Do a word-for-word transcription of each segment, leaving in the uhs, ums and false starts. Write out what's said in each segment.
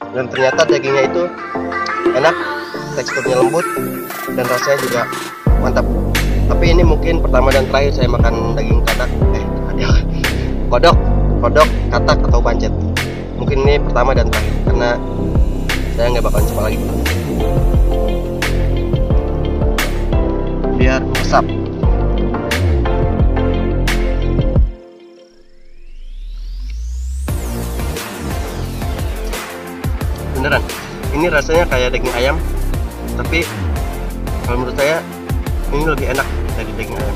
dan ternyata dagingnya itu enak, teksturnya lembut dan rasanya juga mantap. Tapi ini mungkin pertama dan terakhir saya makan daging katak, eh ada kodok, kodok, katak atau pancet. Mungkin ini pertama dan terakhir karena saya nggak bakalan coba lagi. Biar meresap. Beneran, ini rasanya kayak daging ayam, tapi kalau menurut saya ini lebih enak dari daging ayam.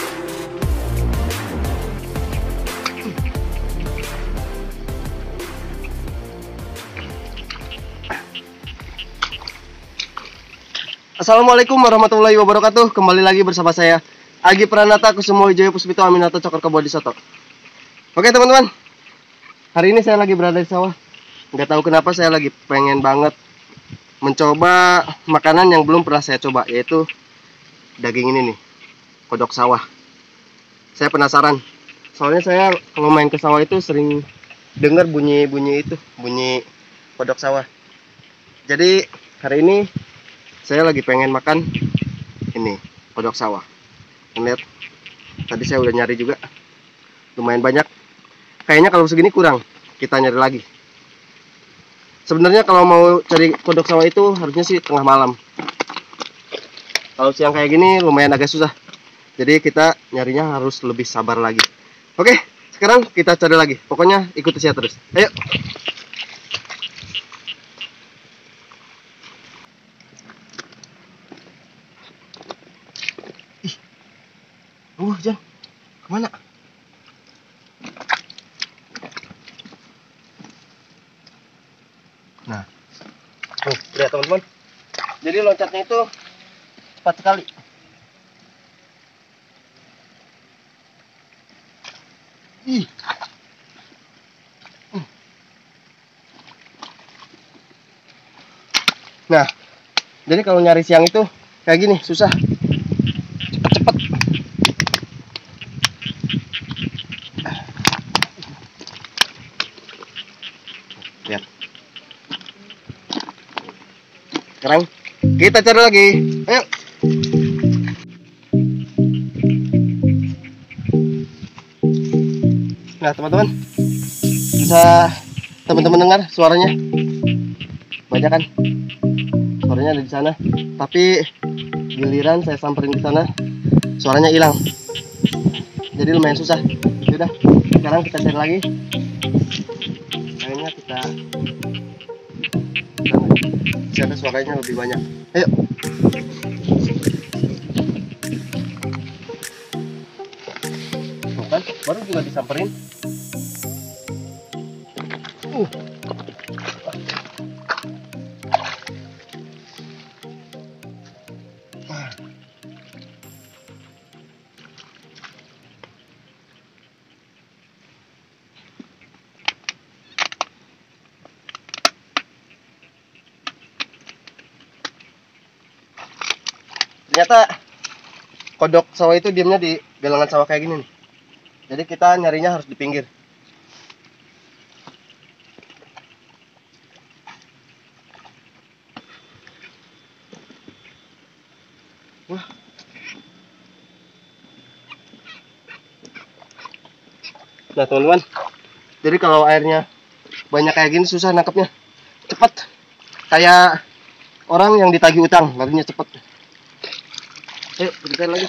Assalamualaikum warahmatullahi wabarakatuh. Kembali lagi bersama saya Agi Pranata Kusumo Wijaya Puspito Aminato Cokor Kebo di Soto. Oke teman-teman, hari ini saya lagi berada di sawah. Nggak tahu kenapa saya lagi pengen banget mencoba makanan yang belum pernah saya coba, yaitu daging ini nih, kodok sawah. Saya penasaran, soalnya saya kalau main ke sawah itu sering dengar bunyi-bunyi itu, bunyi kodok sawah. Jadi hari ini saya lagi pengen makan ini, kodok sawah. Lihat, tadi saya udah nyari juga, lumayan banyak. Kayaknya kalau segini kurang, kita nyari lagi. Sebenarnya kalau mau cari kodok sawah itu harusnya sih tengah malam. Kalau siang kayak gini lumayan agak susah. Jadi kita nyarinya harus lebih sabar lagi. Oke, sekarang kita cari lagi. Pokoknya ikuti saya terus. Ayo. Ih. Uh, Jan. Kemana? Nah. Nih, lihat teman-teman. Jadi loncatnya itu cepat sekali. Ih. Nah, jadi kalau nyari siang itu kayak gini, susah. Cepet-cepet. Lihat. Sekarang kita cari lagi. Ayo. Nah, teman-teman, bisa teman-teman dengar suaranya? Banyak kan? Suaranya ada di sana. Tapi giliran saya samperin ke sana, suaranya hilang. Jadi lumayan susah. Sudah, sekarang kita cari lagi. Kayaknya kita di sana suaranya lebih banyak. Ayo. Tuh kan, baru juga disamperin. Uh. Ternyata kodok sawah itu diamnya di galangan sawah kayak gini nih. Jadi kita nyarinya harus di pinggir. Wah. Nah teman-teman, jadi kalau airnya banyak kayak gini susah nangkepnya. Cepet, kayak orang yang ditagih utang, larinya cepet. Ayo, kita lagi.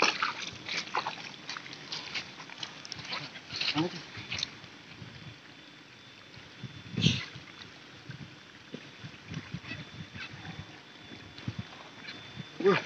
Wah.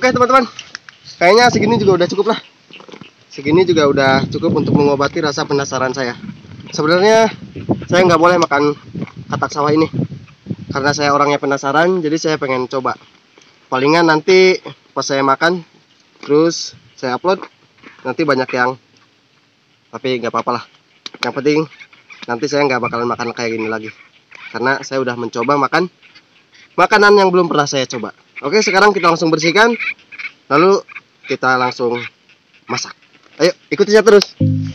Oke teman-teman, kayaknya segini juga udah cukup lah. Segini juga udah cukup untuk mengobati rasa penasaran saya. Sebenarnya saya nggak boleh makan katak sawah ini karena saya orangnya penasaran, jadi saya pengen coba. Palingan nanti pas saya makan terus saya upload, nanti banyak yang, tapi nggak apa-apa lah. Yang penting nanti saya nggak bakalan makan kayak gini lagi karena saya udah mencoba makan makanan yang belum pernah saya coba. Oke, sekarang kita langsung bersihkan, lalu kita langsung masak. Ayo ikuti saya terus.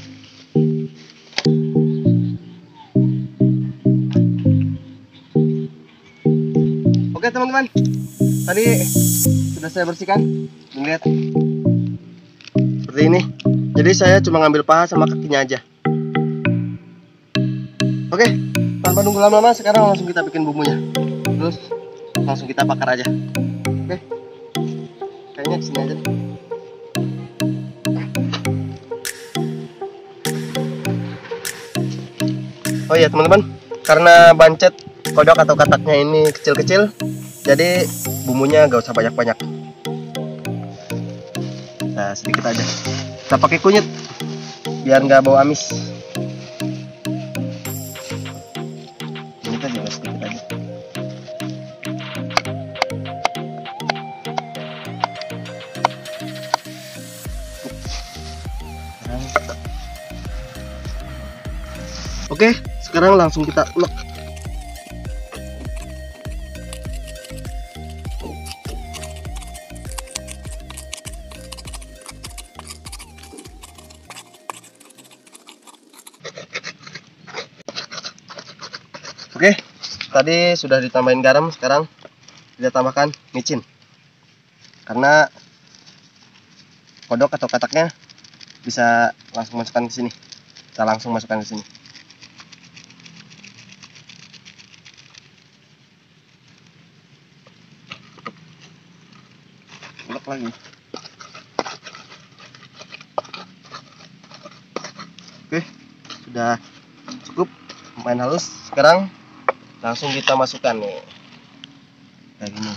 Oke teman-teman, tadi sudah saya bersihkan. Lihat seperti ini. Jadi saya cuma ngambil paha sama kakinya aja. Oke, tanpa nunggu lama-lama, sekarang langsung kita bikin bumbunya. Terus langsung kita bakar aja. Oke, kayaknya di sini aja nih. Oh iya teman-teman, karena bancet kodok atau kataknya ini kecil-kecil, jadi bumbunya gak usah banyak-banyak. Nah, sedikit aja. Kita pakai kunyit biar nggak bau amis. Kunyitnya juga sedikit aja. Oke, sekarang langsung kita ulek. Oke, tadi sudah ditambahin garam, sekarang kita tambahkan micin. Karena kodok atau kataknya bisa langsung masukkan ke sini. Kita langsung masukkan ke sini. Ulek lagi. Oke, sudah cukup lumayan halus. Sekarang langsung kita masukkan nih kayak gini,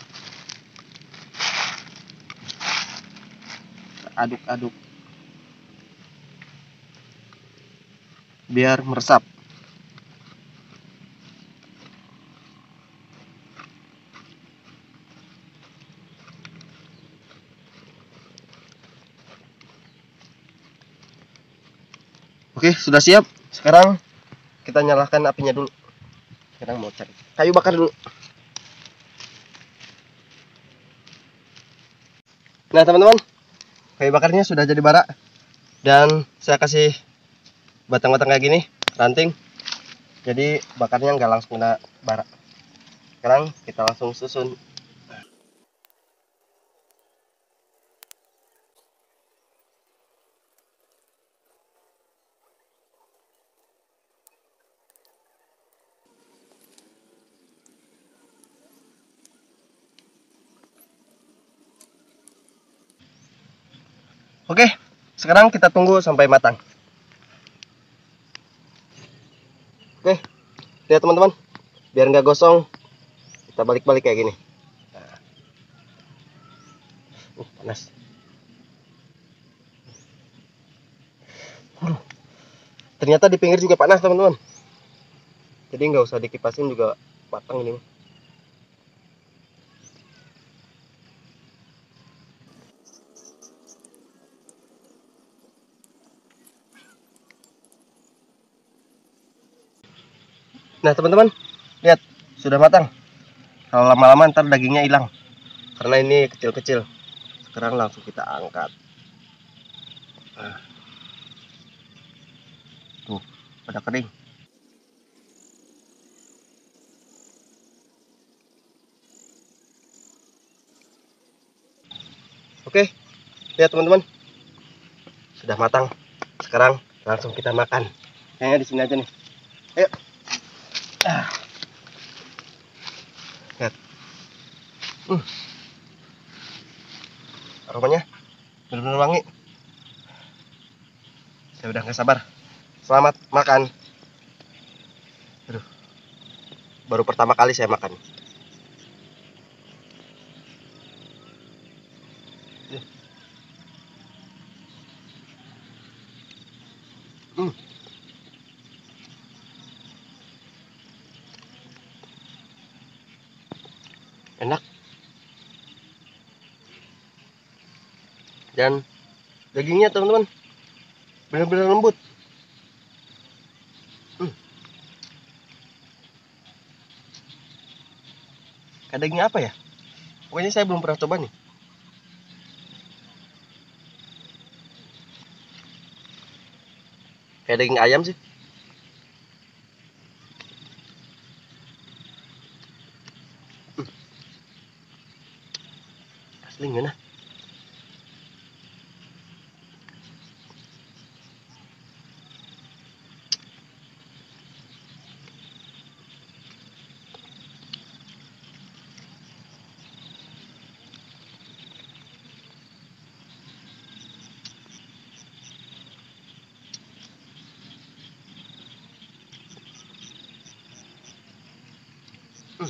aduk-aduk biar meresap. Oke, sudah siap. Sekarang kita nyalakan apinya dulu. Sekarang mau cari kayu bakar dulu. Nah teman-teman, kayu bakarnya sudah jadi bara, dan saya kasih batang-batang kayak gini, ranting, jadi bakarnya nggak langsung kena bara. Sekarang kita langsung susun. Oke, sekarang kita tunggu sampai matang. Oke, lihat teman-teman, biar nggak gosong, kita balik-balik kayak gini. Uh, panas. Uh, ternyata di pinggir juga panas teman-teman. Jadi nggak usah dikipasin juga matang ini. Nah teman-teman, lihat sudah matang. Kalau lama-lama ntar dagingnya hilang karena ini kecil-kecil. Sekarang langsung kita angkat. Nah. Tuh, pada kering. Oke, lihat teman-teman, sudah matang. Sekarang langsung kita makan. Kayaknya di sini aja nih. Ayo. Ah. Lihat. Hmm. Aromanya benar-benar wangi. Saya udah nggak sabar. Selamat makan. Aduh. Baru pertama kali saya makan. enak, dan dagingnya teman-teman benar-benar lembut. Hmm. Kayak daging apa ya? Pokoknya saya belum pernah coba nih. Kayak daging ayam sih. Hmm. Asli nggak nah? Hmm.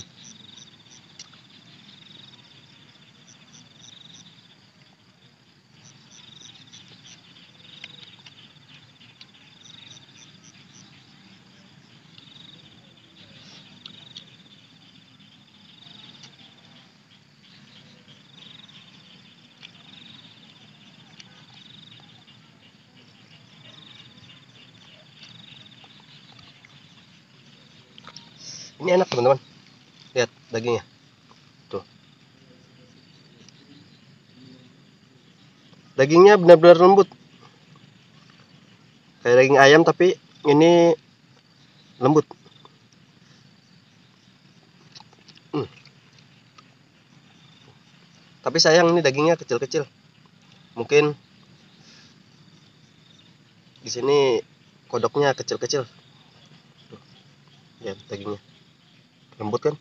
Ini enak teman-teman. Lihat dagingnya. Tuh. Dagingnya benar-benar lembut. Kayak daging ayam tapi ini lembut. Hmm. Tapi sayang ini dagingnya kecil-kecil. Mungkin di sini kodoknya kecil-kecil. Tuh. Lihat dagingnya. Lembut kan?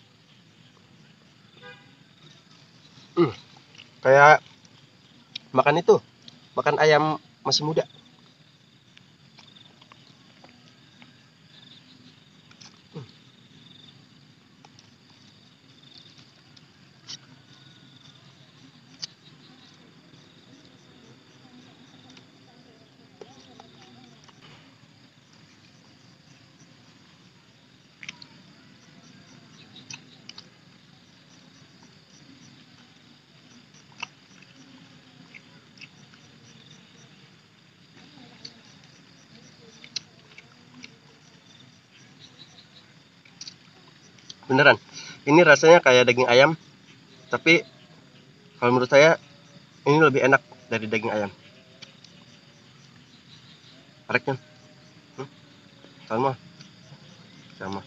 Hmm. Kayak makan itu, makan ayam masih muda. Hmm. Beneran, ini rasanya kayak daging ayam, tapi kalau menurut saya ini lebih enak dari daging ayam. Areknya, hmm? sama, sama.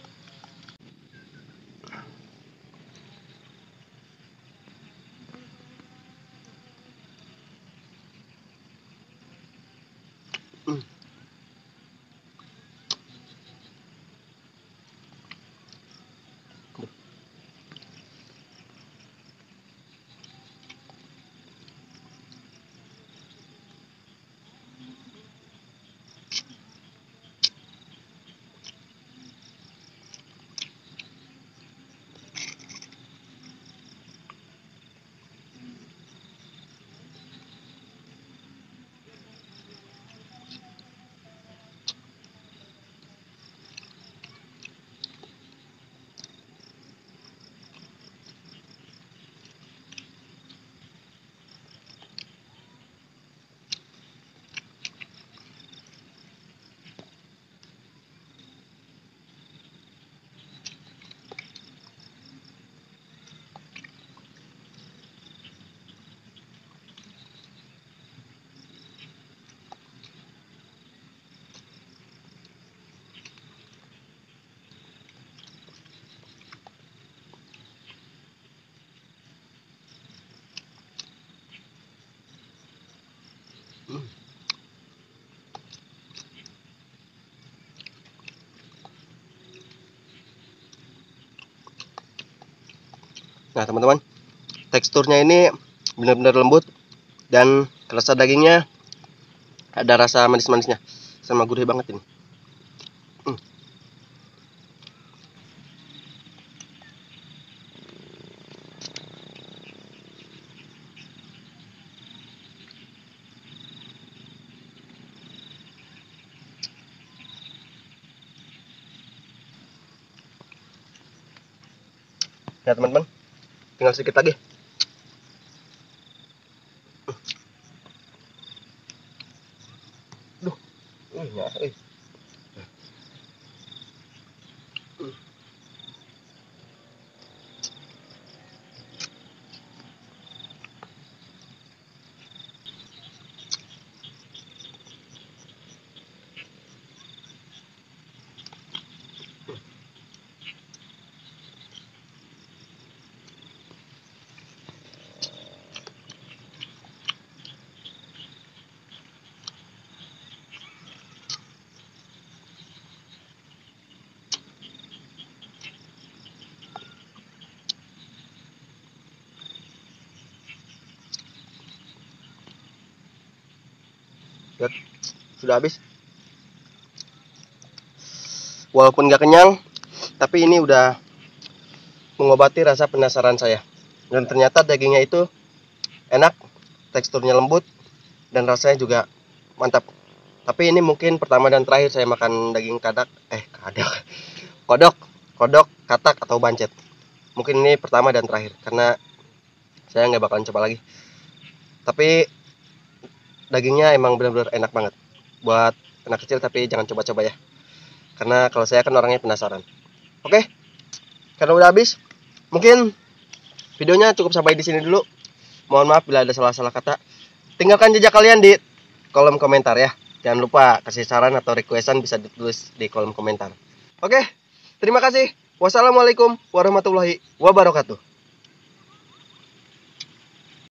Hmm. Hmm. Nah teman-teman, teksturnya ini benar-benar lembut dan rasa dagingnya ada rasa manis-manisnya, sama gurih banget ini. Hmm. Ya teman-teman, tinggal sedikit lagi. Duh, uh, ya, eh. Lihat, sudah habis. Walaupun gak kenyang, tapi ini udah mengobati rasa penasaran saya. Dan ternyata dagingnya itu enak, teksturnya lembut, dan rasanya juga mantap. Tapi ini mungkin pertama dan terakhir saya makan daging kadak, eh kadak, kodok, kodok, katak atau bancet. Mungkin ini pertama dan terakhir, karena saya nggak bakalan coba lagi. Tapi dagingnya emang benar-benar enak banget. Buat anak kecil tapi jangan coba-coba ya. Karena kalau saya kan orangnya penasaran. Oke, karena udah habis, mungkin videonya cukup sampai di sini dulu. Mohon maaf bila ada salah-salah kata. Tinggalkan jejak kalian di kolom komentar ya. Jangan lupa kasih saran atau requestan bisa ditulis di kolom komentar. Oke, terima kasih. Wassalamualaikum warahmatullahi wabarakatuh.